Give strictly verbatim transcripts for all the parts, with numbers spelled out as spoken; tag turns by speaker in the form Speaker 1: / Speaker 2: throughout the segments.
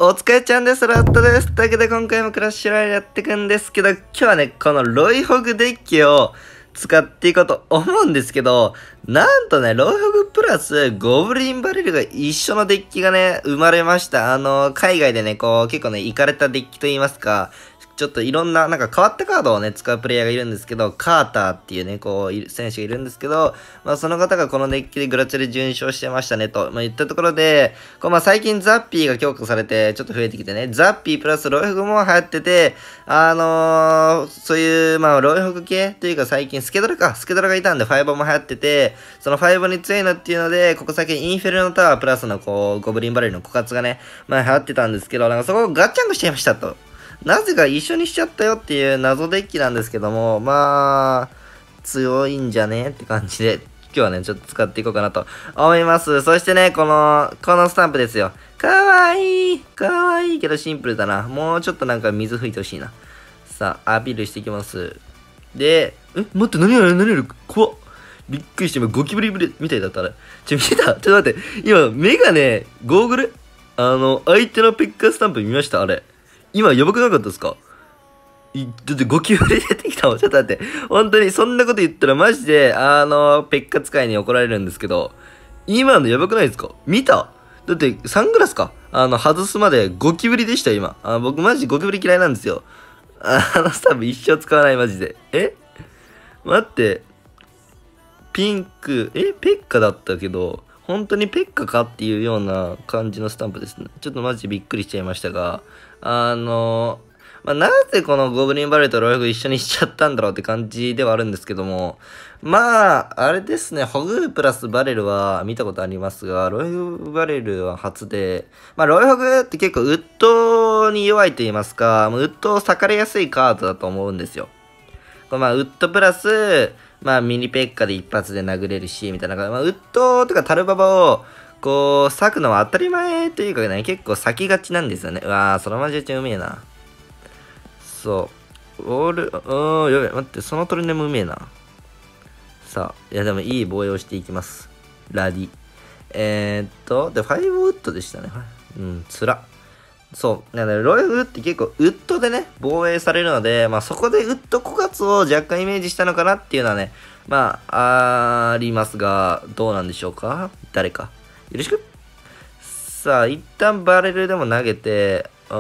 Speaker 1: お疲れちゃんです。ラットです。というわけで今回もクラッシュロイヤルやっていくんですけど、今日はね、このロイホグデッキを使っていこうと思うんですけど、なんとね、ロイホグプラスゴブリンバレルが一緒のデッキがね、生まれました。あの、海外でね、こう、結構ね、イカれたデッキと言いますか、ちょっといろんな、なんか変わったカードをね、使うプレイヤーがいるんですけど、カーターっていうね、こう、選手がいるんですけど、まあその方がこのデッキでグラチャで準勝してましたね、と、まあ言ったところで、こうまあ最近ザッピーが強化されて、ちょっと増えてきてね、ザッピープラスロイホグも流行ってて、あのー、そういう、まあロイホグ系というか最近スケドラか、スケドラがいたんでファイボも流行ってて、そのファイボに強いのっていうので、ここ最近インフェルノタワープラスのこう、ゴブリンバレルの枯渇がね、まあ流行ってたんですけど、なんかそこをガッチャンコしちゃいましたと。なぜか一緒にしちゃったよっていう謎デッキなんですけども、まあ、強いんじゃねって感じで、今日はね、ちょっと使っていこうかなと思います。そしてね、この、このスタンプですよ。かわいいかわいいけどシンプルだな。もうちょっとなんか水吹いてほしいな。さあ、アピールしていきます。で、え、待って、何やる何やる怖っ。びっくりして、今ゴキブリみたいだったあれ。ちょ、見たちょっと待って。今、メガネ、ゴーグルあの、相手のペッカースタンプ見ましたあれ。今、やばくなかったですかいだってゴキブリ出てきたもん。ちょっと待って。本当に、そんなこと言ったらマジで、あの、ペッカ使いに怒られるんですけど、今のやばくないですか見ただって、サングラスかあの、外すまでゴキブリでした、今。あ僕マジゴキブリ嫌いなんですよ。あのスタンプ一生使わない、マジで。え待って。ピンク、えペッカだったけど、本当にペッカかっていうような感じのスタンプですね。ちょっとマジびっくりしちゃいましたが、あの、まあ、なぜこのゴブリンバレルとロイホグ一緒にしちゃったんだろうって感じではあるんですけども、まあ、あれですね、ホグプラスバレルは見たことありますが、ロイホグバレルは初で、まあ、ロイホグって結構ウッドに弱いと言いますか、ウッドを裂かれやすいカードだと思うんですよ。まあ、ウッドプラス、まあ、ミニペッカで一発で殴れるし、みたいな。まあ、ウッドとかタルババを、こう、裂くのは当たり前というかね、結構裂きがちなんですよね。うわー、そのマジめっちゃうめえな。そう。オール、うーん、やべ、待って、そのトルネもうめえな。さあ、いや、でもいい防衛をしていきます。ラディ。えー、っと、で、ファイブウッドでしたね。うん、つら。そう。なので、ロイフって結構ウッドでね、防衛されるので、まあそこでウッド枯渇を若干イメージしたのかなっていうのはね、まあ、ありますが、どうなんでしょうか誰か。よろしく。さあ、一旦バレルでも投げて、うん。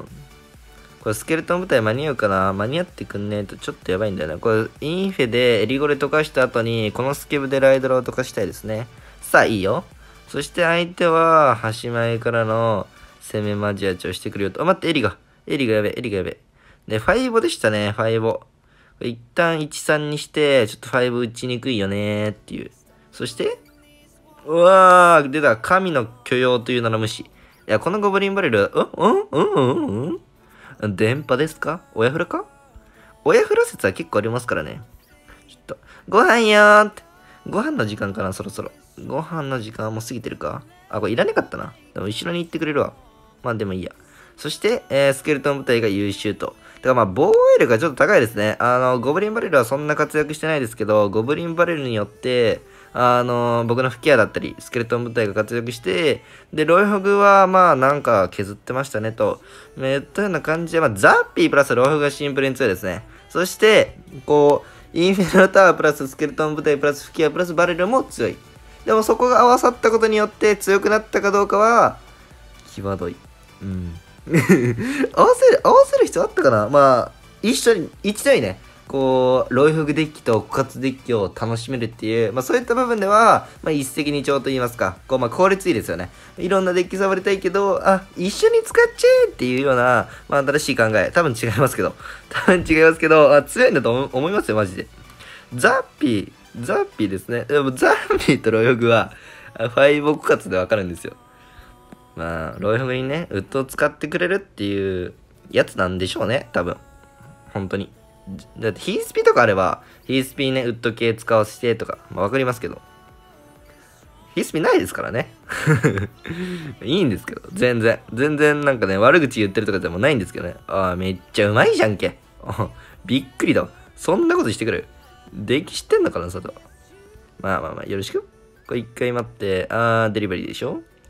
Speaker 1: これスケルトン部隊間に合うかな間に合ってくんねえとちょっとやばいんだよな。これインフェでエリゴレ溶かした後に、このスケブでライドラを溶かしたいですね。さあ、いいよ。そして相手は、端前からの攻めマジアチをしてくるよと。あ、待って、エリが。エリがやべ、エリがやべ。で、ファイボでしたね、ファイボ。一旦いちさんにして、ちょっとファイボ打ちにくいよねーっていう。そして、うわー、出た。神の許容という名の無視。いや、このゴブリンバレル、うんうんうんうんうん電波ですか親フラか親フラ説は結構ありますからね。ちょっと、ご飯よーって。ご飯の時間かな、そろそろ。ご飯の時間はもう過ぎてるかあ、これいらなかったな。でも後ろに行ってくれるわ。まあでもいいや。そして、えー、スケルトン部隊が優秀と。てかまあ防衛力がちょっと高いですね。あの、ゴブリンバレルはそんな活躍してないですけど、ゴブリンバレルによって、あのー、僕の吹き矢だったり、スケルトン部隊が活躍して、で、ロイホグは、まあ、なんか削ってましたね、と。えっと、ような感じで、まあ、ザッピープラスロイホグがシンプルに強いですね。そして、こう、インフェルノタワープラススケルトン部隊プラス吹き矢プラスバレルも強い。でも、そこが合わさったことによって強くなったかどうかは、際どい。うん。合わせる、合わせる必要あったかなまあ、一緒に、一度にね、こう、ロイフグデッキと枯渇デッキを楽しめるっていう、まあそういった部分では、まあ一石二鳥と言いますか、こう、まあ効率いいですよね。いろんなデッキ触りたいけど、あ、一緒に使っちゃえっていうような、まあ新しい考え。多分違いますけど。多分違いますけど、あ強いんだと思いますよ、マジで。ザッピー、ザッピーですね。でもザッピーとロイフグは、ファイブ枯渇でわかるんですよ。まあ、ロイフグにね、ウッドを使ってくれるっていうやつなんでしょうね、多分。本当に。だってヒースピとかあれば、ヒースピね、ウッド系使わせてとか、まあわかりますけど。ヒースピないですからね。いいんですけど、全然。全然なんかね、悪口言ってるとかでもないんですけどね。ああ、めっちゃうまいじゃんけ。びっくりだわ。そんなことしてくる。デッキ知ってんのかな、佐藤。まあまあまあ、よろしく。これ一回待って、あー、デリバリーでしょ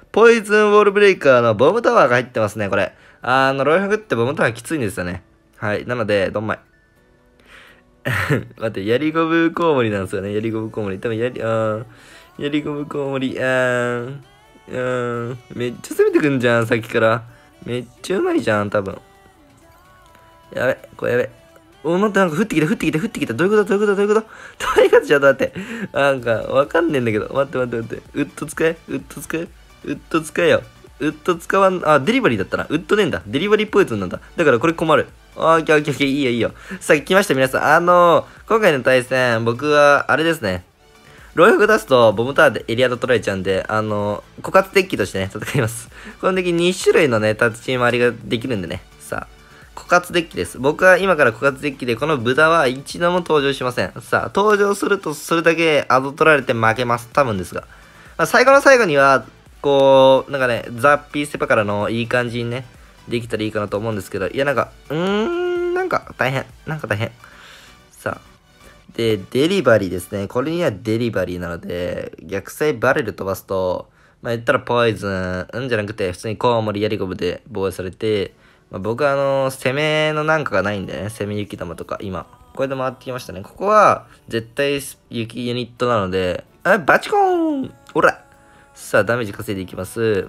Speaker 1: ポイズンウォールブレイカーのボムタワーが入ってますね、これ。あの、ロイハグってボムタワーきついんですよね。はい。なので、どんまい。待って、やりゴムコウモリなんですよね。やりゴムコウモリ。多分やり、あー、やりゴムコウモリ、あー、あー、めっちゃ攻めてくんじゃん、さっきから。めっちゃうまいじゃん、多分。やべ、これやべ。お、待って、なんか降ってきた、降ってきた、降ってきた。どういうことどういうことどういうことどういうことちょっと待って。なんか、わかんねえんだけど。待って待って待って。ウッド使えウッド使えウッド使えよ。ウッド使わん、あ、デリバリーだったな。ウッドねえんだ。デリバリーポイズンなんだ。だからこれ困る。あー、オッケーオッケーオッケー。いいよいいよ。さあ、来ました、皆さん。あのー、今回の対戦、僕は、あれですね。ロイフグ出すと、ボムタワーでエリアド取られちゃうんで、あのー、枯渇デッキとしてね、戦います。このデッキに種類のね、立ち回りができるんでね。さあ、枯渇デッキです。僕は今から枯渇デッキで、この豚は一度も登場しません。さあ、登場すると、それだけアド取られて負けます。多分ですが。まあ、最後の最後には、こう、なんかね、ザ・ピーステパからのいい感じにね、できたらいいかなと思うんですけど、いや、なんか、うーん、なんか大変。なんか大変。さあ。で、デリバリーですね。これにはデリバリーなので、逆サイバレル飛ばすと、まあ言ったらポイズン、うんじゃなくて、普通にコウモリやりゴムで防衛されて、まあ、僕はあの、攻めのなんかがないんでね、攻め雪玉とか、今。これで回ってきましたね。ここは、絶対雪ユニットなので、あ、バチコーンほらさあ、ダメージ稼いでいきます。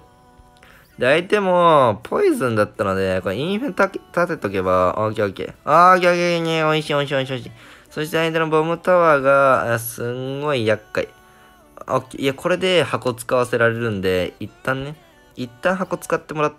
Speaker 1: で、相手も、ポイズンだったので、これインフェ立てとけば、オッケーオッケー。あー、オッケーオッケー、おいしいおいしいおいしいおいしい。そして相手のボムタワーが、すんごい厄介。オッケー。いや、これで箱使わせられるんで、一旦ね、一旦箱使ってもらって、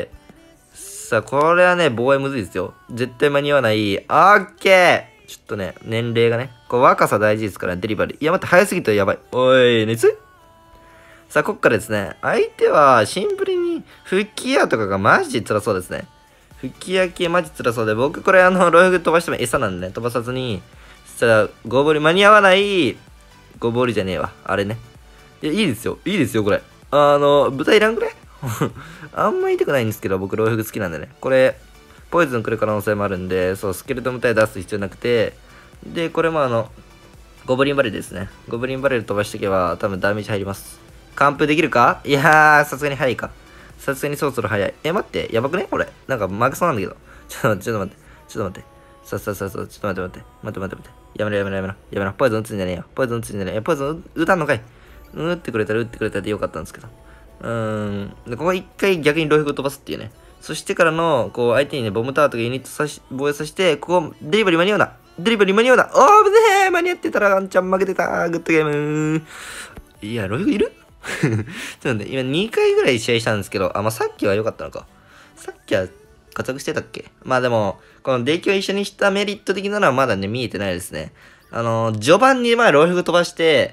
Speaker 1: さあ、これはね、防衛むずいですよ。絶対間に合わない。オッケーちょっとね、年齢がね、これ若さ大事ですから、デリバリー。いや、待って、早すぎるとやばい。おい、熱さあ、こっからですね、相手はシンプルに吹き矢とかがマジで辛そうですね。吹き矢系マジ辛そうで、僕これあの、ロイフグ飛ばしても餌なんでね、飛ばさずに、さあ、ゴボリ間に合わない、ゴボリじゃねえわ。あれね。いや、いいですよ。いいですよ、これ。あの、豚いらんくらいあんま痛くないんですけど、僕ロイフグ好きなんでね。これ、ポイズン来る可能性もあるんで、そう、スケルトン部隊出す必要なくて、で、これもあの、ゴブリンバレルですね。ゴブリンバレル飛ばしていけば、多分ダメージ入ります。完封できるかいやー、さすがに早いか。さすがにそろそろ早い。え、待って、やばくねこれ。なんか負けそうなんだけど。ちょっと待って、ちょっと待って。ちょっと待って。ささささ、ちょっと待って待って。待って待って待って。やめろやめろやめろ。やめろ。ポイズン打つんじゃねえよ。ポイズン打つんじゃねえよ。ポイズン打たんのかい。打ってくれたら打ってくれたらでよかったんですけど。うーん。で、ここ一回逆にロイフグ飛ばすっていうね。そしてからの、こう、相手にね、ボムタワーとかユニットさし、防衛させて、ここ、デリバリー間に合うな。デリバリー間に合うな。おー、危ねえ間に合ってたら、ワンちゃん負けてた。グッドゲーム。いや、ロイフグいるちょっと待って、今にかいぐらい試合したんですけど、あ、まあ、さっきは良かったのか。さっきは活躍してたっけまあでも、このデッキを一緒にしたメリット的なのはまだね、見えてないですね。あのー、序盤にまあ、ロイフグ飛ばして、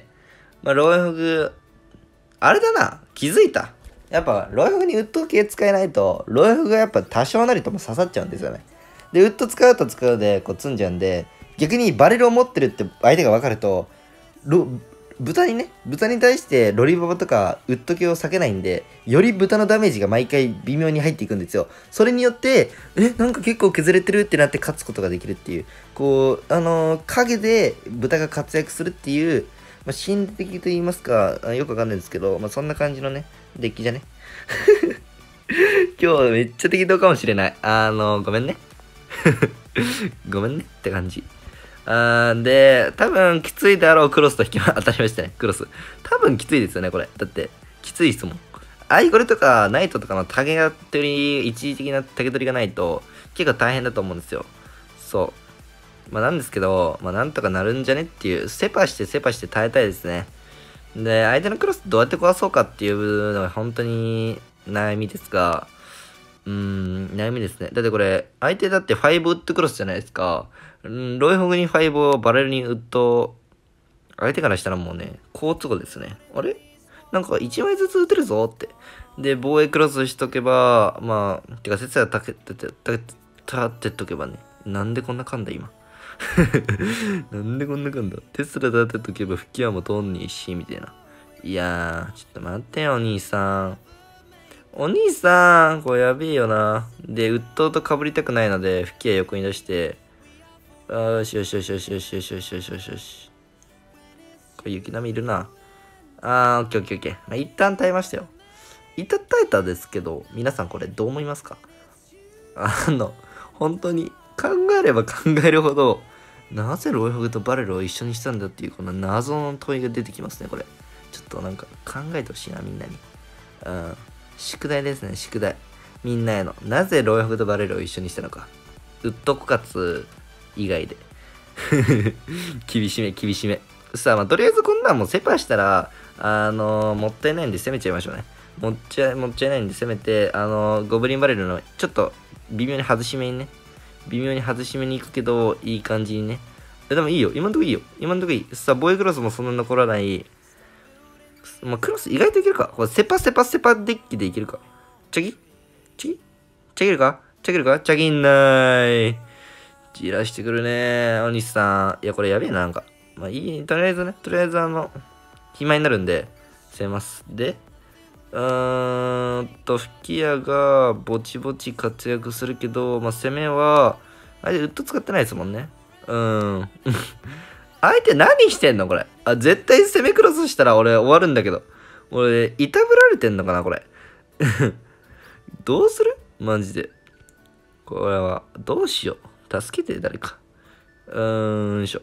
Speaker 1: まあ、ロイフグ、あれだな、気づいた。やっぱ、ロイフグにウッド系使えないと、ロイフグがやっぱ多少なりとも刺さっちゃうんですよね。で、ウッド使うと使うで、こう積んじゃうんで、逆にバレルを持ってるって相手が分かると、ロ、豚にね、豚に対してロリババとかウッド系を避けないんで、より豚のダメージが毎回微妙に入っていくんですよ。それによって、え、なんか結構削れてるってなって勝つことができるっていう、こう、あのー、影で豚が活躍するっていう、まあ、心理的と言いますか、よくわかんないんですけど、まあ、そんな感じのね、デッキじゃね。今日めっちゃ適当かもしれない。あのー、ごめんね。ごめんねって感じ。あーで、多分きついであろうクロスと引き当たりましたね、クロス。多分きついですよね、これ。だって、きついですもん。アイゴレとかナイトとかの竹が取り、一時的な竹取りがないと、結構大変だと思うんですよ。そう。まあなんですけど、まあなんとかなるんじゃねっていう、セパしてセパして耐えたいですね。で、相手のクロスどうやって壊そうかっていうのが本当に悩みですが、うーん、悩みですね。だってこれ、相手だってファイブウッドクロスじゃないですか。うん、ロイホグにファイブをバレルにウッド、相手からしたらもうね、好都合ですね。あれなんかいちまいずつ打てるぞって。で、防衛クロスしとけば、まあ、てか、節は立て、立て、立てとけばね。なんでこんな噛んだ今。なんでこんな噛んだテスラ立てとけば吹き矢も通んねえし、みたいな。いやー、ちょっと待ってよ、お兄さん。お兄さん、これやべえよな。で、ウッドと被りたくないので、吹き矢横に出して、よしよしよしよしよしよしよしよしよしよし。これ雪波いるな。あー、オッケーオッケーオッケー。まあ、一旦耐えましたよ。 いたたえたですけど、皆さんこれどう思いますか？あの、本当に考えれば考えるほど、なぜロイホグとバレルを一緒にしたんだっていうこの謎の問いが出てきますね、これ。ちょっとなんか考えてほしいな、みんなに。うん。宿題ですね、宿題。みんなへの。なぜロイホグとバレルを一緒にしたのか。ウッドコカツ以外で。厳しめ、厳しめ。さあ、まあ、とりあえずこんなんもうセパしたら、あのー、もったいないんで攻めちゃいましょうね。もっちゃ、もっちゃいないんで攻めて、あのー、ゴブリンバレルの、ちょっと、微妙に外しめにね。微妙に外しめに行くけど、いい感じにね。でもいいよ。今んとこいいよ。今んとこいい。さあ、ボーイクロスもそんな残らない。まあ、クロス意外といけるか。これ、セパセパセパデッキでいけるか。チャギチャギチャギるかチャギるかチャギんなーい。じらしてくるねお西さん。いや、これやべえな、なんか。まあいい。とりあえずね、とりあえずあの、暇になるんで、攻めます。で、うーんと、吹き矢がぼちぼち活躍するけど、まあ、攻めは、あれ、ウッド使ってないですもんね。うーん。相手何してんのこれ。あ、絶対攻めクロスしたら俺終わるんだけど。俺、いたぶられてんのかなこれ。どうするマジで。これは、どうしよう。助けて、誰か。うーんしょ。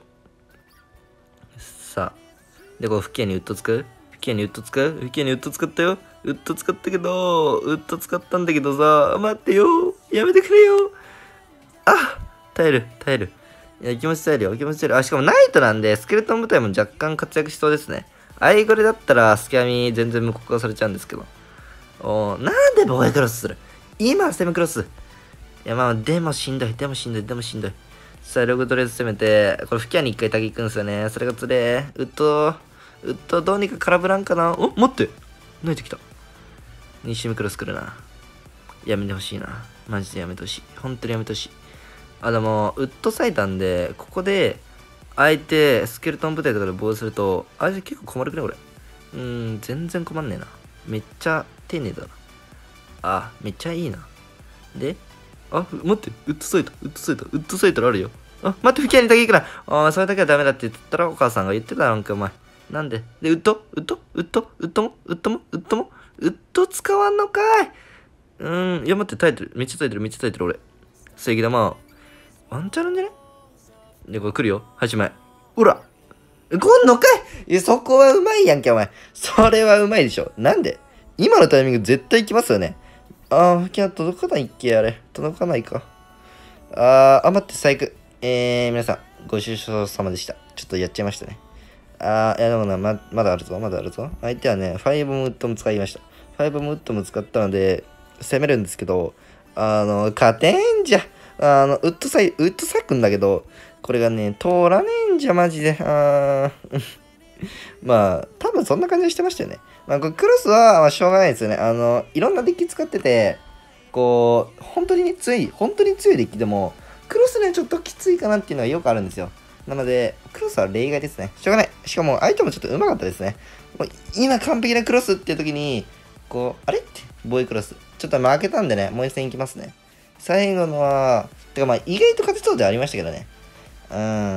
Speaker 1: さあ。で、これ、吹き矢にウッド使う吹き矢にウッド使う吹き矢にウッド使ったよ。ウッド使ったけど、ウッド使ったんだけどさ、待ってよ。やめてくれよ。あ、耐える、耐える。いや、気持ち耐えるよ、気持ち耐える。あ、しかもナイトなんで、スケルトン部隊も若干活躍しそうですね。アイゴレだったら、スキャミ全然無効化されちゃうんですけど。おー、なんでボーイクロスする今、セムクロス。いや、まあ、でもしんどい、でもしんどい、でもしんどい。さあ、ログとりあえず攻めて、これ、吹き矢に一回タギ行くんですよね。それがつれー。うっと、うっと、どうにか空振らんかな。お、待って。泣いてきた。に周目クロス来るな。やめてほしいな。マジでやめてほしい。本当にやめてほしい。あ、でも、ウッド割いたんで、ここで、相手、スケルトン部隊とかで防衛すると、相手結構困るくね、これ。うーん、全然困んねえな。めっちゃ丁寧だな。あ、めっちゃいいな。で、あ、待って、ウッドサイト、ウッドサイト、ウッドサイトあるよ。あ、待って、吹き矢にだけいいから。あ、それだけはダメだって言ったら、お母さんが言ってたなんか、お前。なんでで、ウッドウッドウッドウッドもウッドもウッドもウッド使わんのかいうーん、いや待って、耐えてる。めっちゃ耐えてる、めっちゃ耐えてる、俺。正義玉。ワンチャンなんじゃねで、これ来るよ。はちまい。ほら来んのかいいや、そこはうまいやんけ、お前。それはうまいでしょ。なんで今のタイミング絶対来ますよね。あー、吹き矢届かないっけあれ。届かないか。あー、あ、待って、最悪。えー、皆さん、ご愁傷様でした。ちょっとやっちゃいましたね。あー、いやでもな、ま、まだあるぞ、まだあるぞ。相手はね、ファイブムウッドも使いました。ファイブムウッドも使ったので、攻めるんですけど、あの、勝てんじゃ。あの、ウッドサイ、ウッドサくんだけど、これがね、通らねえんじゃ、マジで。あー。まあ、多分そんな感じでしてましたよね。まあ、これクロスは、まあ、しょうがないですよね。あの、いろんなデッキ使ってて、こう、本当に強い、本当に強いデッキでも、クロスね、ちょっときついかなっていうのはよくあるんですよ。なので、クロスは例外ですね。しょうがない。しかも、相手もちょっと上手かったですね。もう今、完璧なクロスっていう時に、こう、あれって、ボーイクロス。ちょっと負けたんでね、もう一戦いきますね。最後のは、てかまあ、意外と勝てそうではありましたけどね。うん、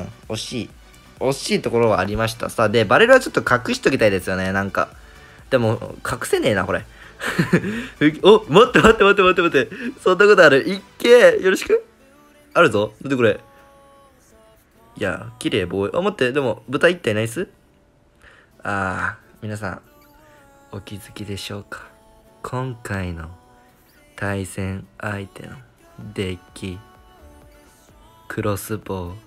Speaker 1: 惜しい。惜しいところはありました。さあ、で、バレルはちょっと隠しときたいですよね、なんか。でも、隠せねえな、これ。お、待って待って待って待って待って。そんなことある。いっけよろしくあるぞ。なんでこれ。いや、綺麗、ボーイ。あ、待って、でも、豚一体ナイスあー、皆さん、お気づきでしょうか。今回の対戦相手のデッキ、クロスボウ。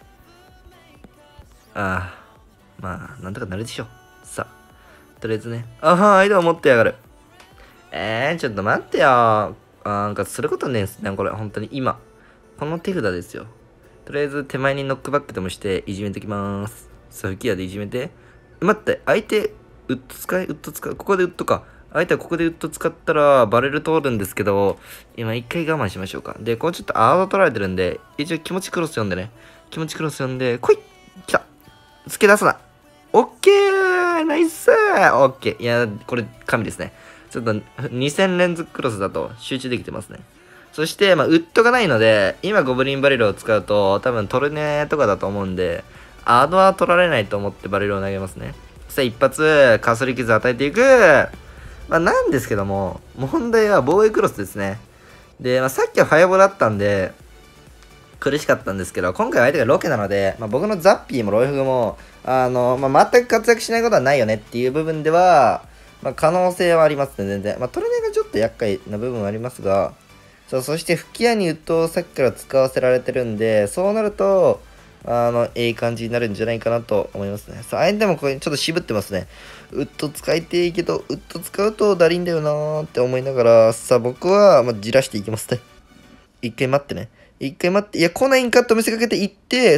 Speaker 1: あー、まあ、なんとかなるでしょう。さあ、とりあえずね。あはー、相手を持ってやがる。えー、ちょっと待ってよー。あー、なんかすることねえんすね、これ、本当に今。この手札ですよ。とりあえず手前にノックバックでもしていじめてきまーす。さあ、吹き矢でいじめて。待って、相手、ウッド使いウッド使うここでウッドか。相手はここでウッド使ったらバレル通るんですけど、今一回我慢しましょうか。で、こうちょっとアード取られてるんで、一応気持ちクロス読んでね。気持ちクロス読んで、来い来た突き出すなオッケーナイスーオッケーいや、これ神ですね。ちょっとに戦連続クロスだと集中できてますね。そして、まあ、ウッドがないので、今ゴブリンバレルを使うと、多分トルネとかだと思うんで、アードは取られないと思ってバレルを投げますね。さあ、一発、かすり傷与えていくまあ、なんですけども、問題は防衛クロスですね。で、まあ、さっきはファイアボだったんで、苦しかったんですけど、今回は相手がロケなので、まあ、僕のザッピーもロイフグも、あの、まあ、全く活躍しないことはないよねっていう部分では、まあ、可能性はありますね、全然。まあ、トルネがちょっと厄介な部分はありますが、そう、そして吹き矢にウッドをさっきから使わせられてるんで、そうなると、あの、いい感じになるんじゃないかなと思いますね。さあ、相手もこれちょっと渋ってますね。ウッド使いていいけど、ウッド使うとだりんだよなーって思いながら、さあ、僕は、まあ、じらしていきますね。一回待ってね。一回待って。いや、来ないんかと見せかけていって、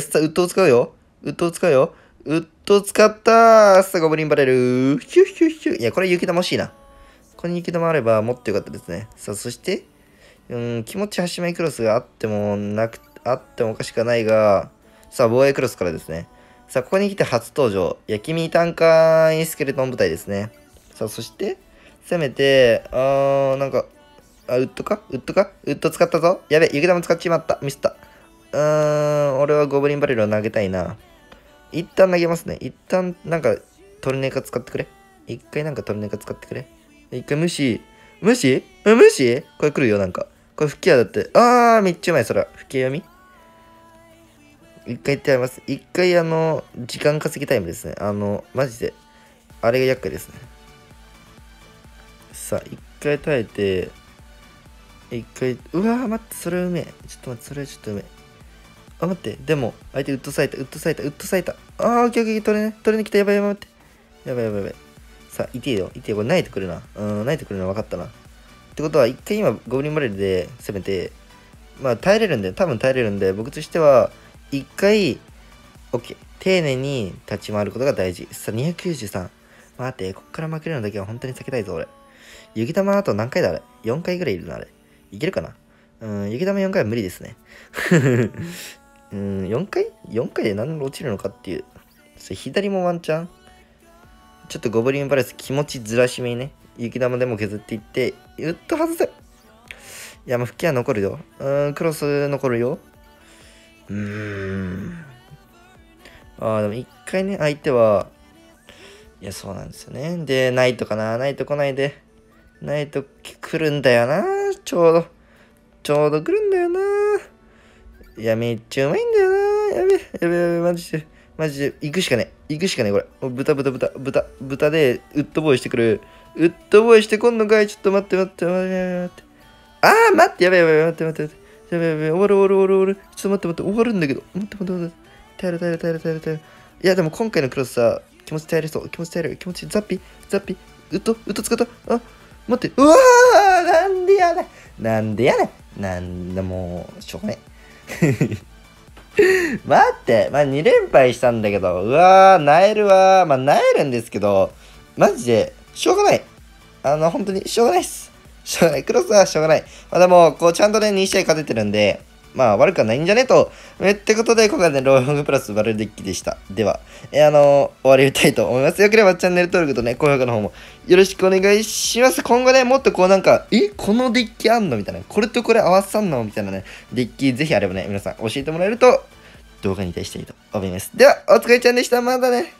Speaker 1: さあ、ウッドを使うよ。ウッドを使うよ。ウッド使ったー。さあ、ゴブリンバレル。ヒュッヒュッヒュッ。いや、これ雪玉欲しいな。ここに雪玉あればもっとよかったですね。さあ、そして、うん、気持ち端前クロスがあってもなく、あってもおかしくはないが、さあ、防衛クロスからですね。さあ、ここに来て初登場。焼きミータンカーインスケルトン部隊ですね。さあ、そして、攻めて、あー、なんか、あ、ウッドかウッドかウッド使ったぞ。やべ、雪玉使っちまった。ミスった。うーん、俺はゴブリンバレルを投げたいな。一旦投げますね。一旦、なんか、トルネカ使ってくれ。一回なんかトルネカ使ってくれ。一回無視。無視え、無視これ来るよ、なんか。これ吹き矢だって。あー、めっちゃうまい、そら。吹き矢読み一回言ってあります。一回、あの、時間稼ぎタイムですね。あの、マジで。あれが厄介ですね。さあ、一回耐えて、一回、うわー、待って、それうめえ。ちょっと待って、それちょっとうめえ。あ、待って、でも、相手ウッドサイタ、ウッドサイタ、ウッドサイタ。あー、オッケーオッケー、取れね、取れに来た、やばいやばい、待って。やばいやばいやばい。さあ、いてよ、いてよ、これ泣いてくるな。うん、泣いてくるの分かったな。ってことは、一回今、ゴブリンバレルで攻めて、まあ、耐えれるんで、多分耐えれるんで、僕としては、一回、OK。丁寧に立ち回ることが大事。さあ、にひゃくきゅうじゅうさん。待って、こっから負けるのだけは本当に避けたいぞ、俺。雪玉あと何回だ、あれ。よんかいぐらいいるな、あれ。いけるかなうん、雪玉よんかいは無理ですね。うん、よんかい ?よん 回で何で落ちるのかっていう。それ左もワンチャン。ちょっとゴブリンバレス気持ちずらしめにね。雪玉でも削っていって、うっと外せ。いや、まあ、吹きは残るよ。うん、クロス残るよ。うーん。ああ、でも一回ね、相手は、いや、そうなんですよね。で、ナイトかな。ナイト来ないで。ナイト来るんだよな。ちょうど。ちょうど来るんだよな。いや、めっちゃうまいんだよな。やべ、やべ、やべ、マジで。マジで、行くしかね。行くしかね、これ。豚、豚、豚、豚、豚で、ウッドボーイしてくる。ウッドボーイしてこんのかい。ちょっと待って、待って、待って、待って。あー、待って、やべ、やべ、待って、待って、待って。やべ、やべ、終わる、終わる、終わる、終わる。ちょっと待って、待って、終わるんだけど。待って、待って、待って。耐える、耐える、耐える、耐える、耐える。いや、でも今回のクロスさ、気持ち耐えれそう。気持ち耐えれる。気持ち、ザッピ、ザッピ。ウッド、ウッド使った。あ、待って。うわー、なんでやねん。なんでやねん。なんだ、もう、しょうがない。待って、まあ、に連敗したんだけど、うわー、なえるわー。まあ、なえるんですけど、マジで、しょうがない。あの、本当に、しょうがないっす。しょうがない。クロスはしょうがない。まあ、でも、こう、ちゃんとね、に試合勝ててるんで、まあ、悪くはないんじゃねと。えってことで、今回ね、ローフグプラスバルデッキでした。では、えー、あのー、終わりたいと思います。よければチャンネル登録とね、高評価の方もよろしくお願いします。今後ね、もっとこうなんか、えこのデッキあんのみたいな。これとこれ合わさんのみたいなね、デッキぜひあればね、皆さん教えてもらえると、動画に対していいと思います。では、お疲れちゃんでした。またね。